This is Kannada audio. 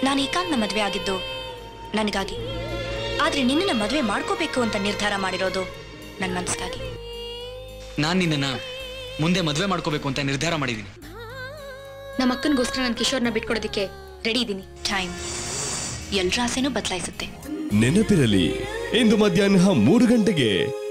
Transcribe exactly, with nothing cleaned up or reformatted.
ನಾನು ಏಕಾಂತನ ಮದುವೆ ಆಗಿದ್ದು ನನಗಾಗಿ, ಆದ್ರೆ ನಿನ್ನನ್ನ ಮದುವೆ ಮಾಡ್ಕೋಬೇಕು ಅಂತ ನಿರ್ಧಾರ ಮಾಡಿರೋದು ನನ್ನ ಮನಸ್ಸಿಗಾಗಿ. ನಾನು ನಿನ್ನನ್ನ ಮುಂದೆ ಮದುವೆ ಮಾಡ್ಕೋಬೇಕು ಅಂತ ನಿರ್ಧಾರ ಮಾಡಿದ್ದೀನಿ. ನಮ್ಮ ಅಕ್ಕನಿಗೋಸ್ಕರ ನಾನು ಕಿಶೋರ್ನ ಬಿಟ್ಕೊಡೋದಕ್ಕೆ ರೆಡಿ ಇದ್ದೀನಿ. ಟೈಮ್ ಎಲ್ಲರ ಆಸೆನೂ ಬದಲಾಯಿಸುತ್ತೆ. ನೆನಪಿರಲಿ, ಇಂದು ಮಧ್ಯಾಹ್ನ ಮೂರು ಗಂಟೆಗೆ